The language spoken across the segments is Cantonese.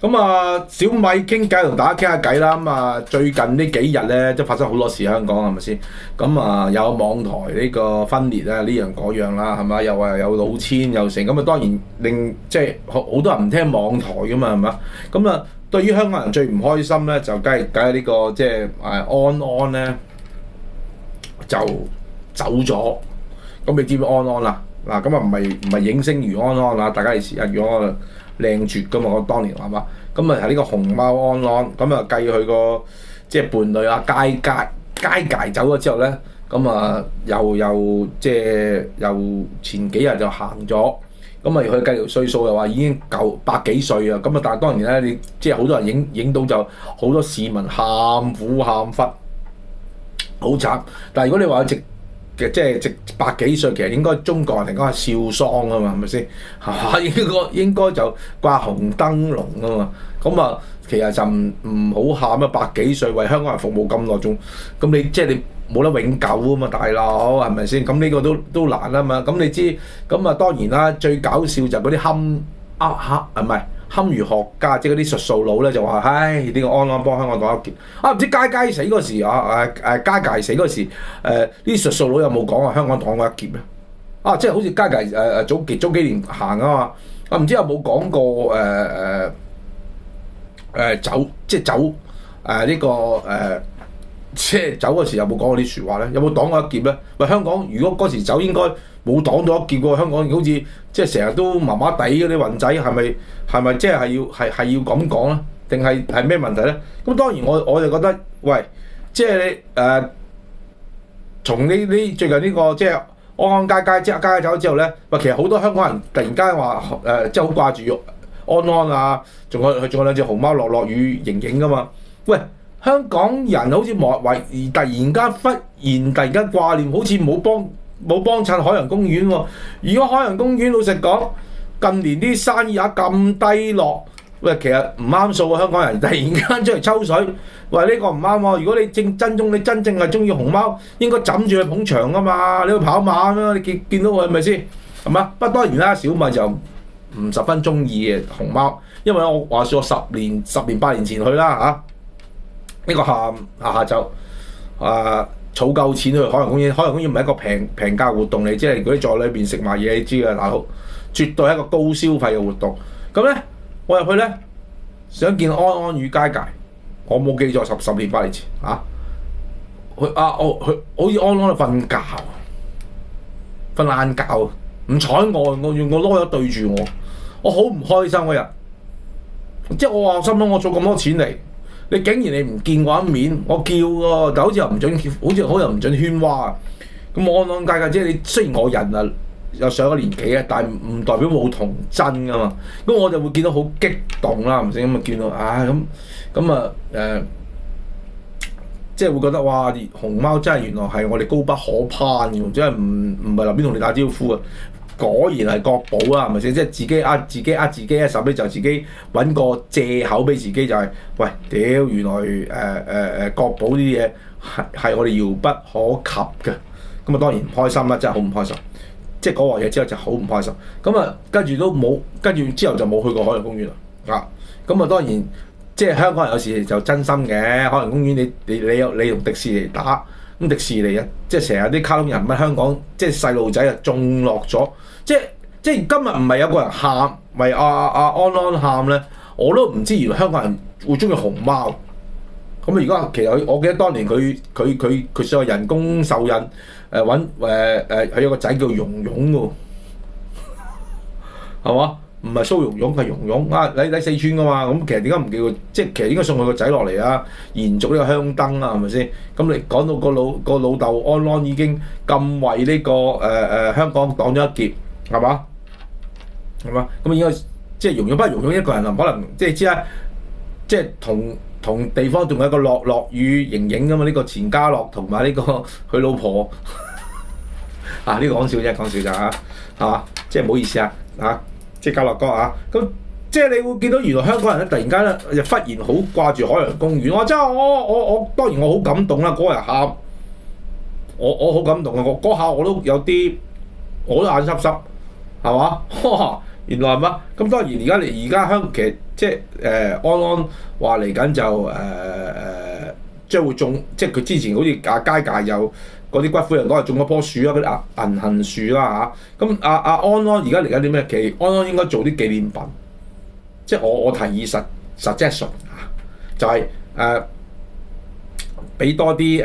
咁啊，小米傾偈同大家傾下偈啦。咁啊，最近呢幾日咧都發生好多事香港係咪先？咁啊，有網台呢個分裂啊，呢樣嗰樣啦，係嘛？又話有老千又成，咁啊當然令即係好多人唔聽網台噶嘛，係嘛？咁啊，對於香港人最唔開心咧，就梗係呢個即係安安咧就走咗。咁你知唔知安安啦？嗱，咁啊唔係影星余安安啦，大家以前余安安靚絕噶嘛，我當年係嘛？咁啊係呢個熊貓安安，咁啊計佢個即係伴侶啊佳佳走咗之後咧，咁啊又即係又前幾日就行咗，咁啊佢計條歲數又話已經夠百幾歲啊，咁啊但係當然咧，你即係好多人影到就好多市民喊苦喊忽，好慘。但係如果你話佢即係值百幾歲，其實應該中國人嚟講係笑喪啊嘛，係咪先？應該就掛紅燈籠啊嘛。咁啊，其實就唔好喊啊！百幾歲為香港人服務咁耐，仲咁你即係你冇得永久啊嘛，大佬係咪先？咁呢個都難啊嘛。咁你知咁啊？當然啦，最搞笑就嗰啲堪輿學家，即係嗰啲術數佬咧，就話：唉，呢個安安幫香港擋一劫啊！唔知佳佳死嗰時佳佳死嗰時，啲術數佬有冇講話香港擋過一劫咧？啊，即係好似佳佳早幾年行啊嘛，啊唔知有冇講過走即係走即係走嗰時有冇講過啲説話咧？有冇擋過一劫咧？喂，香港如果嗰時走應該冇擋到一劫喎，香港好似即係成日都麻麻地嗰啲運仔，係咪即係要咁講咧？定係咩問題咧？咁當然我就覺得，喂，即係你從呢最近呢個即係安安佳佳走咗之後咧，喂，其實好多香港人突然間話即係好掛住安安啊，仲有兩隻熊貓樂與盈盈噶嘛，喂。香港人好似突然間掛念，好似冇幫襯海洋公園喎。如果海洋公園老實講，近年啲生意額咁低落，喂，其實唔啱數啊！香港人突然間出嚟抽水，喂，呢個唔啱喎。如果你真正係中意熊貓，應該枕住去捧場啊嘛，你去跑馬啊嘛，你見到佢係咪先？係嘛？不過當然啦，小米就唔十分中意嘅熊貓，因為我話說10年8年前去啦嚇。呢個下晝儲夠錢去海洋公園，海洋公園唔係一個平價活動嚟，即係如果你在裏邊食埋嘢，你知㗎，大佬絕對係一個高消費嘅活動。咁咧，我入去咧想見安安與佳佳，我冇記錯10年8年前佢好似安安喺度瞓覺，瞓晏覺，唔睬我用個籮柚對住我好唔開心嗰日。即係我話心諗，我做咁多錢嚟。你竟然你唔見我一面，我叫喎，但好似又唔準，好似唔準喧嘩啊！咁安安佳佳，即係你雖然我人啊又上咗年紀啊，但係唔代表冇童真噶嘛。咁我就會見到好激動啦，唔使咁啊見到即係會覺得哇！熊貓真係原來係我哋高不可攀嘅，真係唔係立邊同你打招呼啊！果然係國寶啦，係咪先？即係自己呃自己，手尾就自己揾個藉口俾自己，就係、喂屌！原來國寶呢啲嘢係我哋遙不可及嘅。咁啊當然唔開心啦，真係好唔開心。即係講話嘢之後就好唔開心。咁啊跟住之後就冇去過海洋公園啦。咁啊當然即係香港人有時就真心嘅。海洋公園你用迪士尼打。咁迪士尼啊，即係成日啲卡通人物香港，即係細路仔啊，中落咗。即係今日唔係有個人喊，咪安安喊咧，我都唔知原來香港人會中意熊貓。咁啊，而家其實我記得當年佢上人工受孕，佢有個仔叫蓉蓉喎，係嘛？唔係蘇蓉蓉，係蓉蓉啊！你四川噶嘛？咁其實點解唔叫佢？即係其實應該送佢個仔落嚟啊，延續呢個香燈啊，係咪先？咁你講到個老豆安安已經咁為呢個香港擋咗一劫，係嘛？係嘛？咁應該即係蓉蓉，不過蓉蓉一個人啊，可能即係知啦，即係同地方仲有一個樂與盈盈噶嘛？呢個錢嘉樂同埋呢個佢老婆呢個講笑啫，講笑咋嚇？係嘛？即係唔好意思啊。即係嘉樂哥咁即係你會見到原來香港人咧突然間咧就忽然好掛住海洋公園。我真係我當然我好感動啦，嗰日喊，我好感動啊！嗰下我都有啲，我都眼濕濕，係嘛？ 原來係乜？咁當然而家其實即係安安話嚟緊就將會種，即係佢之前好似佳界有嗰啲骨灰人攞嚟種一棵樹啦，嗰啲銀杏樹啦嚇。咁安安而家嚟緊啲咩？其實安安應該做啲紀念品，即係我提議suggestion 就係俾多啲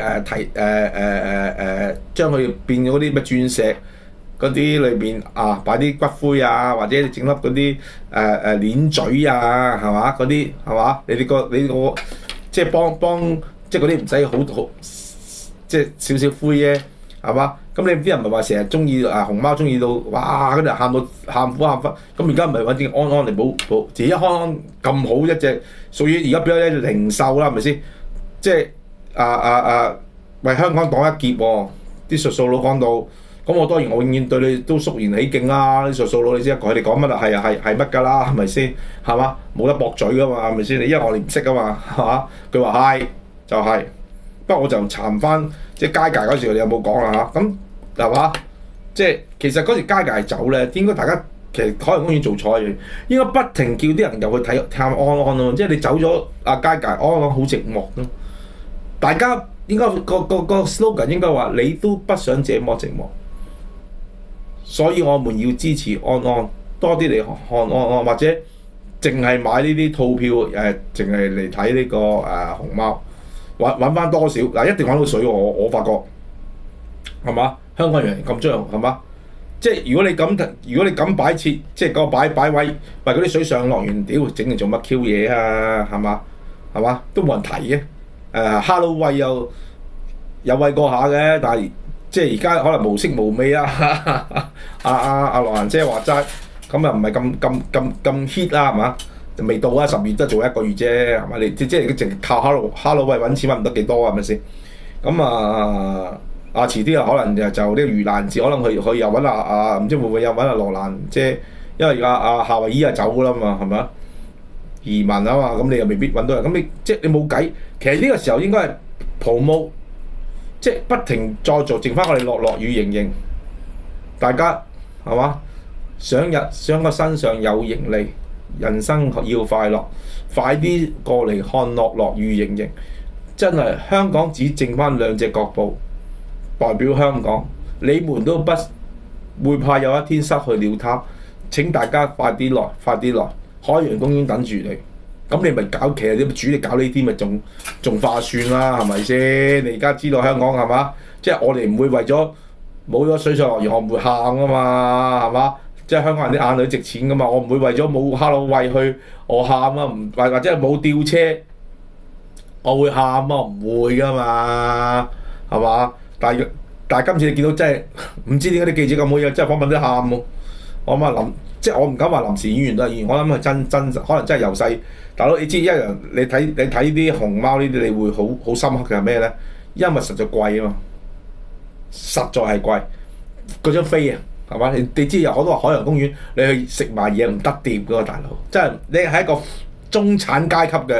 將佢變咗嗰啲咩鑽石嗰啲裏邊擺啲骨灰啊，或者你整粒嗰啲鏈嘴啊，係嘛？嗰啲係嘛？你個即係幫即係嗰啲唔使好即係少少灰啫，係嘛？咁你啲人咪話成日中意熊貓中意到哇嗰啲喊到喊苦喊忽，咁而家唔係揾啲安安嚟保自己安安咁好一隻，屬於而家變咗一隻零售啦，係咪先？即係為香港擋一劫喎！啲術數佬講到，咁我當然我永遠對你都肅然起敬啦！啲術數佬你知佢哋講乜啊？係乜㗎啦？係咪先？係嘛？冇得駁嘴㗎嘛？係咪先？因為我哋唔識㗎嘛，係嘛？佢話係就係、是，不過我就查翻即係佳界嗰時，你有冇講啊？嚇咁係嘛？即係其實嗰時佳界走咧，應該大家其實海洋公園做錯嘢，應該不停叫啲人入去睇探安安咯。即係你走咗佳界，安安好寂寞咯。大家應該個 slogan 應該話你都不想這麼寂寞，所以我們要支持安安，多啲嚟看安安，或者淨係買呢啲套票淨係嚟睇呢個熊貓，揾翻多少嗱，一定揾到水我發覺係嘛？香港人咁張係嘛？即係如果你咁擺設，即係個擺位為嗰啲水上樂園，屌整嚟做乜 Q 嘢啊？係嘛？都冇人提嘅。Hello 喂有喂過下嘅，但係即係而家可能無色無味啊！阿羅蘭姐話齋，咁又唔係咁 hit 啦，係嘛？未到啊，10月都做1個月啫，係嘛？你即係淨靠 Hello 喂揾錢揾唔得幾多啊？係咪先？咁遲啲可能就呢個盂蘭節，可能佢又揾唔知會唔會又揾羅蘭姐，因為夏威夷走㗎啦嘛，係咪？移民啊嘛，咁你又未必揾到人，咁你即係你冇計。其實呢個時候應該係 promote，即係不停再做，剩翻我哋落雨盈盈，大家係嘛？想個身上有盈利，人生要快樂，快啲過嚟看落雨盈盈。真係香港只剩翻2隻腳步代表香港，你們都不會怕有一天失去了它。請大家快啲來！海洋公園等住你，咁你咪搞，其實你主力搞呢啲咪仲化算啦，係咪先？你而家知道香港係嘛？即係我哋唔會為咗冇咗水上樂園，我唔會喊㗎嘛，係嘛？即係香港人啲眼淚值錢㗎嘛，我唔會為咗冇 Hello 喂去我喊啊，唔或者係冇吊車，我會喊啊，唔會㗎嘛，係嘛？但係今次你見到真係唔知點解啲記者咁好嘢，真係訪問都喊喎，我諗即係我唔敢話臨時演員都係演員，我諗係真可能真係由細大佬，你知一樣你睇啲熊貓呢啲，你會好深刻嘅係咩咧？因為實在貴啊嘛，實在係貴嗰張飛啊，係嘛？你知有好多海洋公園，你去食埋嘢唔得掂嗰個大佬，即係你係一個中產階級嘅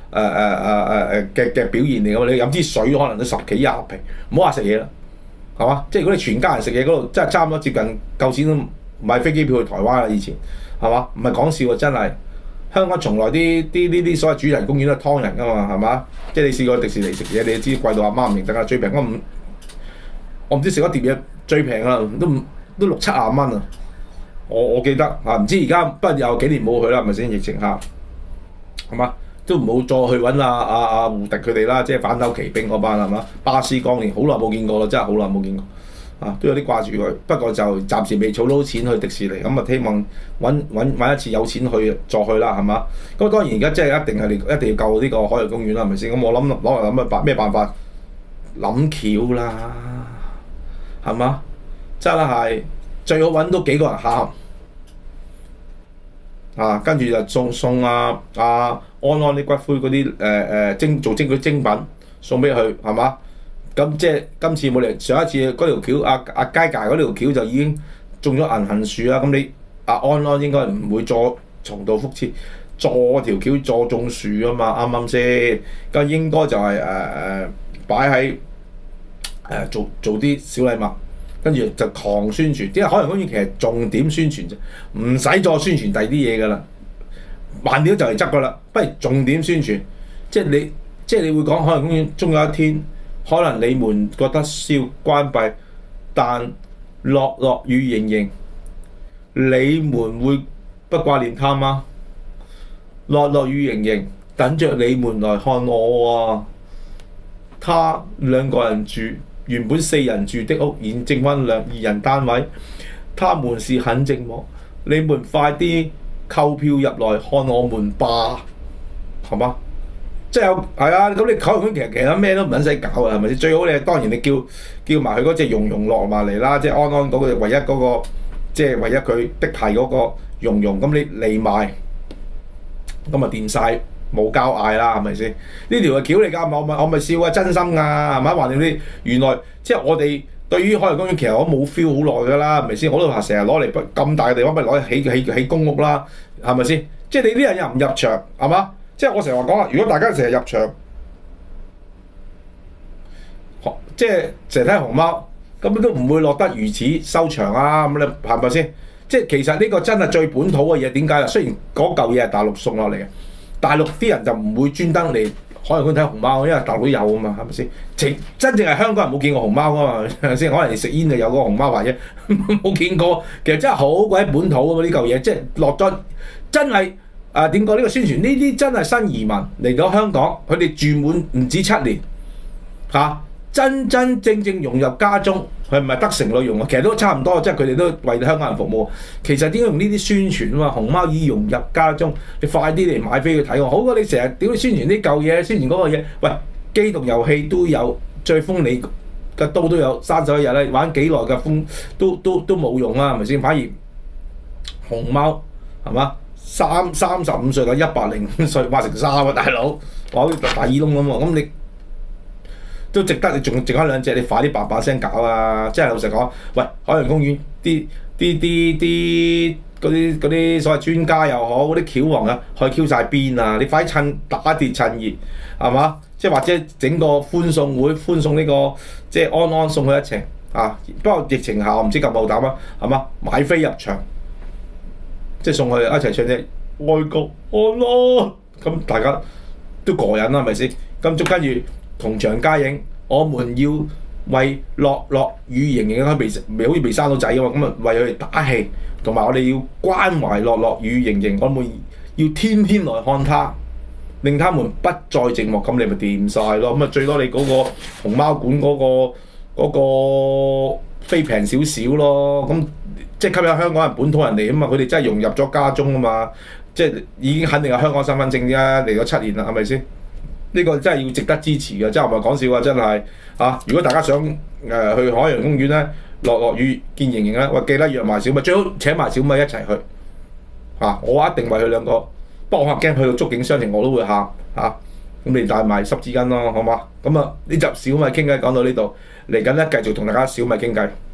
嘅表現嚟㗎嘛。你飲支水可能都10幾20皮，唔好話食嘢啦，係嘛？即係如果你全家人食嘢嗰度，真係差唔多接近夠錢都買飛機票去台灣啦，以前係嘛？唔係講笑喎，真係香港從來啲所謂主題公園都係劏人㗎嘛，係嘛？即係你試過迪士尼食嘢，你知貴到阿媽唔認得啦。最平我唔知食一碟嘢最平啊，都6、70蚊啊！我記得唔知而家不過有幾年冇去啦，係咪先？疫情下係嘛？都唔好再去揾阿胡迪佢哋啦，即係反斗奇兵嗰班係嘛？巴斯光年好耐冇見過啦，真係好耐冇見過。都有啲掛住佢，不過就暫時未儲到錢去迪士尼，咁希望揾一次有錢去再去啦，係嘛？咁當然而家即係一定要救呢個海洋公園啦，係咪先？咁我攞嚟諗咩辦法？諗橋啦，係嘛？真係最好揾到幾個人喊跟住就送安安啲骨灰嗰啲做嗰啲精品送俾佢，係嘛？咁即係今次冇嚟，上一次嗰條橋佳界嗰條橋就已經種咗銀杏樹啦。咁你安安應該唔會再重蹈覆轍，條橋再種樹啊嘛，啱啱先？咁應該就係擺喺做啲小禮物， 跟住就狂宣傳。啲海洋公園其實重點宣傳啫，唔使再宣傳第二啲嘢㗎啦。慢料就嚟執㗎啦，不如重點宣傳。即係你會講海洋公園終有一天，可能你們覺得需要關閉，但樂樂與盈盈，你們會不掛念他嗎？樂樂與盈盈等着你們來看我啊！他2個人住，原本4人住的屋，現剩翻2人單位。他們是很寂寞，你們快啲購票入來看我們吧，係嘛？即係係啊！咁你海洋公園其實咩都唔撚使搞啊，係咪先？最好你當然你叫埋佢嗰隻蓉蓉落埋嚟啦，即係安安嗰個唯一嗰個，即係唯一佢的係嗰個蓉蓉，咁你嚟埋，咁啊掂晒冇交嗌啦，係咪先？呢條係橋嚟㗎，我咪笑啊，真心㗎，係咪？話你啲原來即係我哋對於海洋公園其實我冇 feel 好耐㗎啦，係咪先？我都話成日攞嚟咁大嘅地方，不如攞嚟起公屋啦，係咪先？即係你啲人又唔入場，係嘛？即係我成日話講啦，如果大家成日入場，即係成日睇熊貓，咁都唔會落得如此收場啊！咁你係咪先？即係其實呢個真係最本土嘅嘢，點解啊？雖然嗰嚿嘢係大陸送落嚟嘅，大陸啲人就唔會專登嚟海洋公園睇熊貓，因為大陸都有啊嘛，係咪先？真正係香港人冇見過熊貓啊嘛，係咪先？可能你食煙就有嗰個熊貓或者冇見過，其實真係好鬼本土啊嘛！呢嚿嘢即係落咗真係。點講呢個宣傳？呢啲真係新移民嚟到香港，佢哋住滿唔止7年，真真正正融入家中，佢唔係得城內容啊，其實都差唔多，即係佢哋都為香港人服務。其實點解用呢啲宣傳啊嘛？熊貓已融入家中，你快啲嚟買飛去睇喎，好過你成日屌宣傳呢嚿嘢，宣傳嗰個嘢。喂，機動遊戲都有，最鋒利嘅刀都有31日啦，玩幾耐嘅風都冇用啊，係咪先？反而熊貓係嘛？35歲嘅105歲，話成3啊，大佬，話好似大耳窿咁喎，咁你都值得，你仲剩翻2隻，你快啲叭聲搞啊！即係老實講，喂，海洋公園啲嗰啲所謂專家又好，嗰啲橋王啊，去 Q 晒邊啊！你快啲打鐵趁熱，係嘛？即係或者整個歡送會，歡送呢個即係安安送佢一程啊！不過疫情下我唔知夠唔夠膽啊，係嘛？買飛入場。即係送佢一齊唱隻愛國安安，咁大家都過癮啦，係咪先？咁跟住同場加映，我們要為樂樂與盈盈好似未生到仔㗎嘛，咁啊為佢哋打氣，同埋我哋要關懷樂樂與盈盈，我們要天天來看他，令他們不再寂寞，咁你咪掂晒咯。咁啊最多你嗰個熊貓館嗰個飛平少少咯，咁。即係吸引香港人本土人嚟啊嘛，佢哋真係融入咗家中啊嘛，即係已經肯定係香港身份證啫，嚟咗7年啦，係咪先？呢個真係要值得支持嘅，真係唔係講笑啊！真係嚇，如果大家想去海洋公園咧，樂樂與見盈盈咧，喂記得約埋小米，最好請埋小米一齊去嚇，我一定為佢2個，不過我驚去到觸景傷情我都會喊嚇，咁你帶埋濕紙巾咯，好嘛？咁啊呢集小米傾偈講到呢度，嚟緊咧繼續同大家小米傾偈。